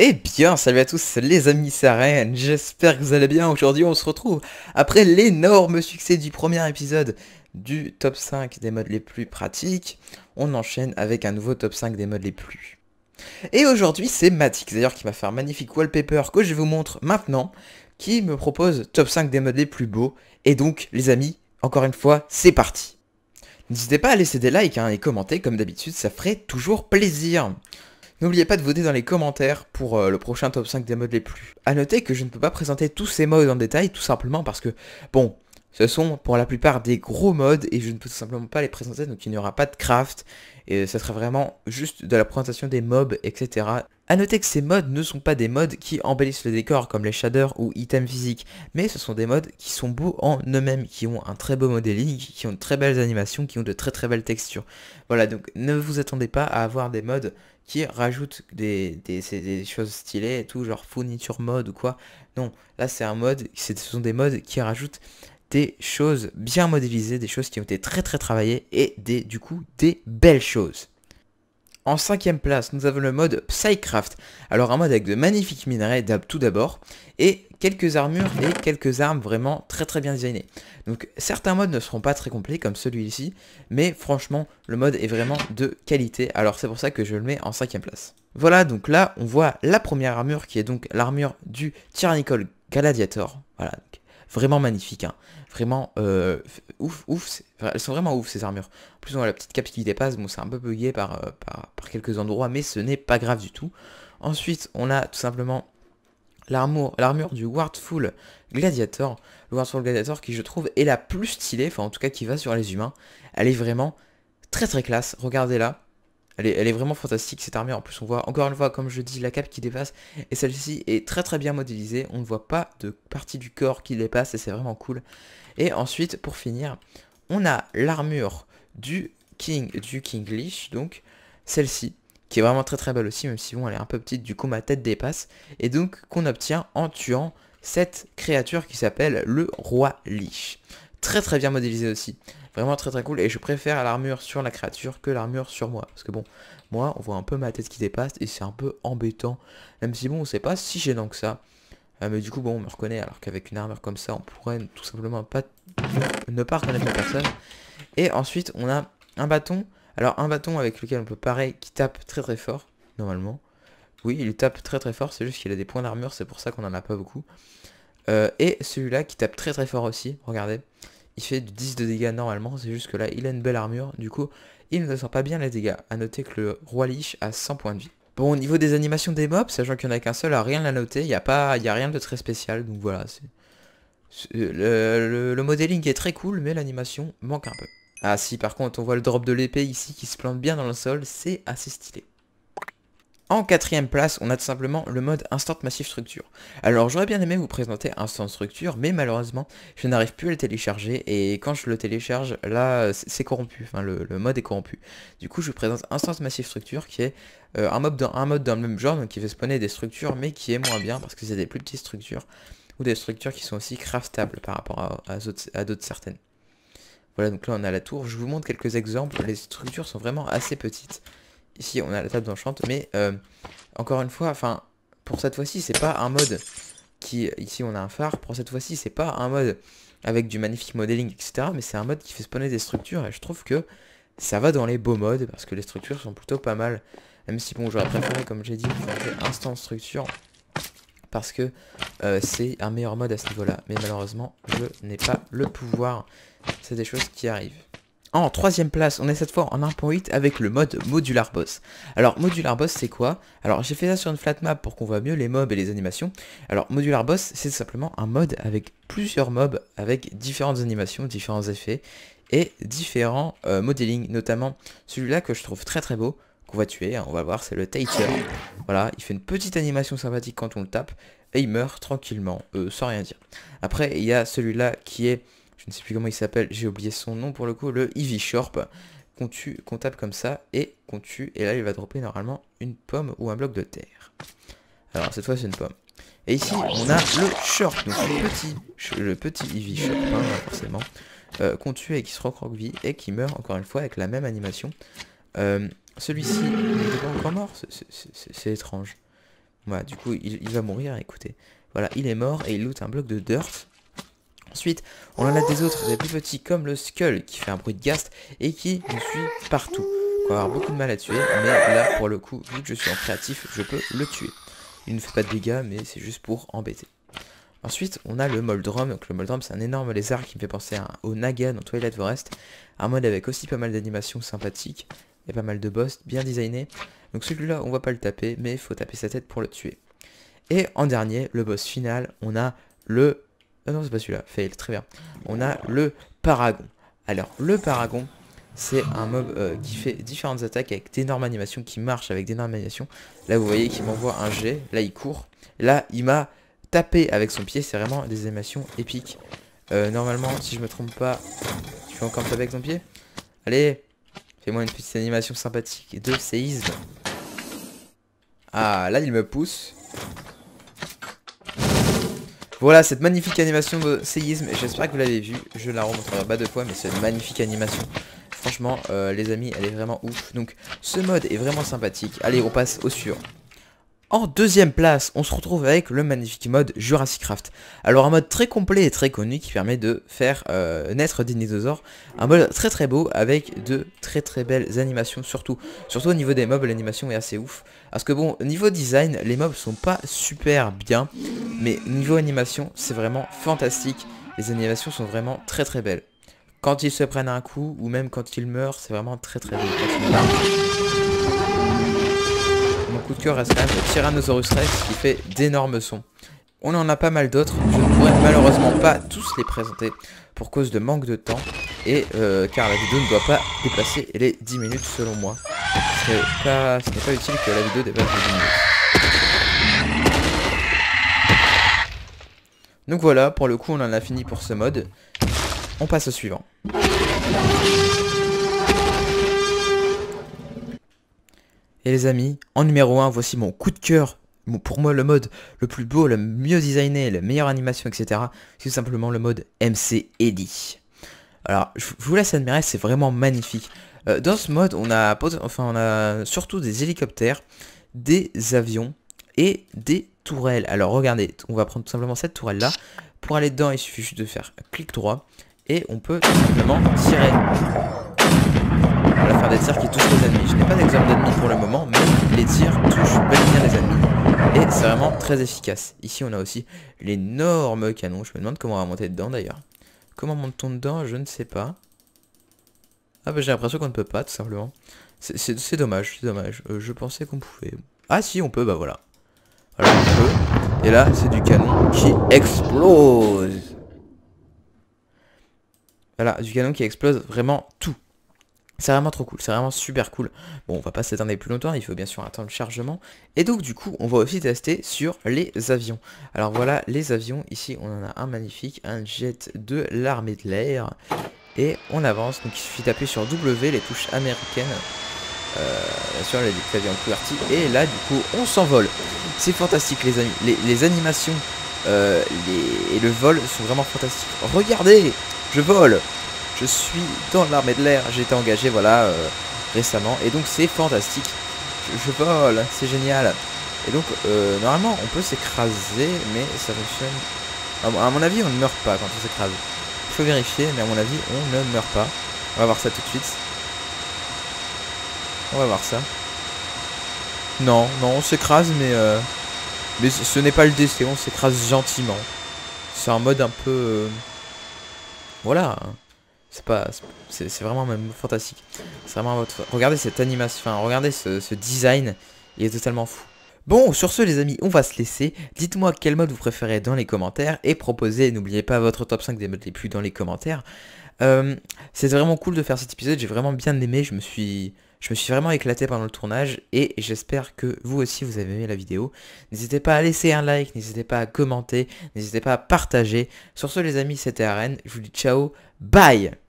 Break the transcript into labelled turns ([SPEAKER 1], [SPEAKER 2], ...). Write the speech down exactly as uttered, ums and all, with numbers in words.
[SPEAKER 1] Eh bien, salut à tous les amis, c'est Aren, j'espère que vous allez bien. Aujourd'hui on se retrouve après l'énorme succès du premier épisode du top cinq des modes les plus pratiques. On enchaîne avec un nouveau top cinq des modes les plus. Et aujourd'hui c'est Matix d'ailleurs qui m'a fait un magnifique wallpaper que je vous montre maintenant, qui me propose top cinq des modes les plus beaux. Et donc les amis, encore une fois, c'est parti. N'hésitez pas à laisser des likes hein, et commenter comme d'habitude, ça ferait toujours plaisir. N'oubliez pas de voter dans les commentaires pour euh, le prochain top cinq des modes les plus. A noter que je ne peux pas présenter tous ces modes en détail, tout simplement parce que, bon, ce sont pour la plupart des gros modes et je ne peux tout simplement pas les présenter, donc il n'y aura pas de craft, et ça sera vraiment juste de la présentation des mobs, et cetera. A noter que ces modes ne sont pas des modes qui embellissent le décor comme les shaders ou items physiques, mais ce sont des modes qui sont beaux en eux-mêmes, qui ont un très beau modeling, qui ont de très belles animations, qui ont de très très belles textures. Voilà, donc ne vous attendez pas à avoir des modes qui rajoutent des, des, des choses stylées et tout, genre fourniture mode ou quoi. Non, là c'est un mode, ce sont des modes qui rajoutent des choses bien modélisées, des choses qui ont été très très travaillées et des, du coup des belles choses. En cinquième place, nous avons le mode Psycraft. Alors un mode avec de magnifiques minerais tout d'abord, et quelques armures et quelques armes vraiment très très bien designées. Donc certains modes ne seront pas très complets comme celui-ci, mais franchement le mode est vraiment de qualité, alors c'est pour ça que je le mets en cinquième place. Voilà, donc là on voit la première armure qui est donc l'armure du Tyrannical Gladiator. Voilà, donc vraiment magnifique, hein. Vraiment euh, ouf, ouf, elles sont vraiment ouf ces armures. En plus on a la petite cape qui dépasse, bon c'est un peu bugué par, euh, par, par quelques endroits, mais ce n'est pas grave du tout. Ensuite on a tout simplement l'armure l'armure du Wardful Gladiator. Le Wardful Gladiator qui je trouve est la plus stylée, enfin en tout cas qui va sur les humains. Elle est vraiment très très classe, regardez-la. Elle est, elle est vraiment fantastique cette armure. En plus on voit encore une fois comme je dis la cape qui dépasse, et celle-ci est très très bien modélisée. On ne voit pas de partie du corps qui dépasse et c'est vraiment cool. Et ensuite pour finir on a l'armure du King du Kinglish, donc celle-ci qui est vraiment très très belle aussi, même si bon elle est un peu petite, du coup ma tête dépasse, et donc qu'on obtient en tuant cette créature qui s'appelle le Roi Lich. Très très bien modélisé aussi, vraiment très très cool, et je préfère l'armure sur la créature que l'armure sur moi, parce que bon, moi on voit un peu ma tête qui dépasse, et c'est un peu embêtant, même si bon c'est pas si gênant que ça, euh, mais du coup bon on me reconnaît, alors qu'avec une armure comme ça on pourrait tout simplement pas ne pas reconnaître la personne. Et ensuite on a un bâton, alors un bâton avec lequel on peut parer, qui tape très très fort, normalement. Oui, il tape très très fort, c'est juste qu'il a des points d'armure, c'est pour ça qu'on en a pas beaucoup. Euh, et celui-là qui tape très très fort aussi, regardez. Il fait du dix de dégâts normalement, c'est juste que là il a une belle armure, du coup il ne ressent pas bien les dégâts. A noter que le Roi Lich a cent points de vie. Bon, au niveau des animations des mobs, sachant qu'il n'y en a qu'un seul, à rien à noter, il n'y a, pas, y a rien de très spécial, donc voilà. Le, le, le modeling est très cool, mais l'animation manque un peu. Ah si, par contre on voit le drop de l'épée ici qui se plante bien dans le sol, c'est assez stylé. En quatrième place, on a tout simplement le mode Instant Massive Structure. Alors j'aurais bien aimé vous présenter Instant Structure, mais malheureusement je n'arrive plus à le télécharger, et quand je le télécharge, là c'est corrompu, enfin le, le mode est corrompu. Du coup je vous présente Instant Massive Structure, qui est euh, un, mode dans, un mode dans le même genre, donc qui fait spawner des structures, mais qui est moins bien, parce que c'est des plus petites structures, ou des structures qui sont aussi craftables par rapport à, à d'autres certaines. Voilà, donc là on a la tour, je vous montre quelques exemples, les structures sont vraiment assez petites. Ici on a la table d'enchante, mais euh, encore une fois, enfin, pour cette fois-ci c'est pas un mode qui, ici on a un phare, pour cette fois-ci c'est pas un mode avec du magnifique modeling, et cetera. Mais c'est un mode qui fait spawner des structures, et je trouve que ça va dans les beaux modes, parce que les structures sont plutôt pas mal. Même si bon, j'aurais préféré, comme j'ai dit, instant structure, parce que euh, c'est un meilleur mode à ce niveau-là. Mais malheureusement, je n'ai pas le pouvoir. C'est des choses qui arrivent. En troisième place, on est cette fois en un point huit avec le mode Modular Boss. Alors, Modular Boss, c'est quoi? Alors, j'ai fait ça sur une flat map pour qu'on voit mieux les mobs et les animations. Alors, Modular Boss, c'est simplement un mode avec plusieurs mobs, avec différentes animations, différents effets, et différents euh, modeling, notamment celui-là que je trouve très très beau, qu'on va tuer, hein, on va voir, c'est le Tater. Voilà, il fait une petite animation sympathique quand on le tape, et il meurt tranquillement, euh, sans rien dire. Après, il y a celui-là qui est... je ne sais plus comment il s'appelle, j'ai oublié son nom pour le coup, le Eevee Shorp, qu'on tue, qu'on tape comme ça, et qu'on tue, et là il va dropper normalement une pomme ou un bloc de terre. Alors cette fois c'est une pomme. Et ici on a le Shorp, donc le petit, le petit Eevee Shorp, hein, forcément, euh, qu'on tue et qui se recroqueville, et qui meurt encore une fois avec la même animation. Euh, Celui-ci, il n'est pas encore mort, c'est étrange. Voilà, du coup, il, il va mourir, écoutez. Voilà, il est mort et il loot un bloc de dirt. Ensuite, on en a des autres, des plus petits comme le Skull qui fait un bruit de ghast et qui nous suit partout. On va avoir beaucoup de mal à tuer, mais là, pour le coup, vu que je suis en créatif, je peux le tuer. Il ne fait pas de dégâts, mais c'est juste pour embêter. Ensuite, on a le Moldrum. Donc le Moldrum, c'est un énorme lézard qui me fait penser à, au Naga dans Twilight Forest. Un mode avec aussi pas mal d'animations sympathiques. Il y a pas mal de boss bien designés. Donc celui-là, on va pas le taper, mais il faut taper sa tête pour le tuer. Et en dernier, le boss final, on a le... Ah non, c'est pas celui-là, fail, très bien. On a le Paragon. Alors, le Paragon, c'est un mob euh, qui fait différentes attaques avec d'énormes animations, qui marche avec d'énormes animations. Là, vous voyez qu'il m'envoie un jet, là, il court. Là, il m'a tapé avec son pied, c'est vraiment des animations épiques. Euh, normalement, si je me trompe pas, tu fais encore taper avec ton pied? Allez, fais-moi une petite animation sympathique de séisme. Ah, là, il me pousse. Voilà cette magnifique animation de séisme, j'espère que vous l'avez vu, je la remontrerai pas deux fois, mais c'est une magnifique animation. Franchement, euh, les amis, elle est vraiment ouf. Donc, ce mode est vraiment sympathique. Allez, on passe au suivant. En deuxième place, on se retrouve avec le magnifique mode Jurassic Craft. Alors un mode très complet et très connu qui permet de faire euh, naître des dinosaures. Un mode très très beau avec de très très belles animations, surtout surtout au niveau des mobs, l'animation est assez ouf. Parce que bon, niveau design, les mobs sont pas super bien, mais niveau animation, c'est vraiment fantastique. Les animations sont vraiment très très belles. Quand ils se prennent un coup, ou même quand ils meurent, c'est vraiment très très beau. Mon coup de cœur reste quand même le Tyrannosaurus Rex qui fait d'énormes sons. On en a pas mal d'autres, je ne pourrais malheureusement pas tous les présenter pour cause de manque de temps et euh, car la vidéo ne doit pas dépasser les dix minutes selon moi. Ce n'est pas, ce n'est pas utile que la vidéo dépasse les dix minutes. Donc voilà, pour le coup on en a fini pour ce mode. On passe au suivant. Et les amis, en numéro un, voici mon coup de cœur. Pour moi, le mode le plus beau, le mieux designé, la meilleure animation, et cetera. C'est tout simplement le mode M C Eddy. Alors, je vous laisse admirer, c'est vraiment magnifique. Euh, dans ce mode, on a, enfin, on a surtout des hélicoptères, des avions et des tourelles. Alors, regardez, on va prendre tout simplement cette tourelle-là. Pour aller dedans, il suffit juste de faire clic droit. Et on peut tout simplement tirer. Voilà, faire des tirs qui touchent les ennemis. Je n'ai pas d'exemple d'ennemis pour le moment, mais les tirs touchent bel et bien les ennemis. Et c'est vraiment très efficace. Ici, on a aussi l'énorme canon. Je me demande comment on va monter dedans d'ailleurs. Comment monte-t-on dedans? Je ne sais pas. Ah bah j'ai l'impression qu'on ne peut pas, tout simplement. C'est dommage, c'est dommage. Euh, je pensais qu'on pouvait. Ah si, on peut, bah voilà. Voilà, on peut. Et là, c'est du canon qui explose. Voilà, du canon qui explose vraiment tout. C'est vraiment trop cool, c'est vraiment super cool. Bon, on va pas s'étendre plus longtemps, il faut bien sûr attendre le chargement. Et donc du coup, on va aussi tester sur les avions. Alors voilà, les avions, ici on en a un magnifique, un jet de l'armée de l'air. Et on avance, donc il suffit d'appuyer sur W, les touches américaines. Euh, bien sûr, les avions QWERTY. Et là, du coup, on s'envole. C'est fantastique les amis, les, les animations euh, les... et le vol sont vraiment fantastiques. Regardez, je vole. Je suis dans l'armée de l'air, j'ai été engagé voilà euh, récemment et donc c'est fantastique. Je, je vole, c'est génial. Et donc euh, normalement on peut s'écraser mais ça fonctionne. À mon avis on ne meurt pas quand on s'écrase. Il faut vérifier mais à mon avis on ne meurt pas. On va voir ça tout de suite. On va voir ça. Non, non on s'écrase mais euh, mais ce n'est pas le décès, on s'écrase gentiment. C'est un mode un peu euh, voilà. C'est pas, c'est vraiment même fantastique. C'est vraiment votre. Regardez cette animation, enfin regardez ce, ce design, il est totalement fou. Bon, sur ce les amis, on va se laisser. Dites-moi quel mode vous préférez dans les commentaires et proposez, n'oubliez pas votre top cinq des modes les plus dans les commentaires. Euh, C'était vraiment cool de faire cet épisode, j'ai vraiment bien aimé, je me suis... Je me suis vraiment éclaté pendant le tournage et j'espère que vous aussi vous avez aimé la vidéo. N'hésitez pas à laisser un like, n'hésitez pas à commenter, n'hésitez pas à partager. Sur ce les amis, c'était Aren, je vous dis ciao, bye.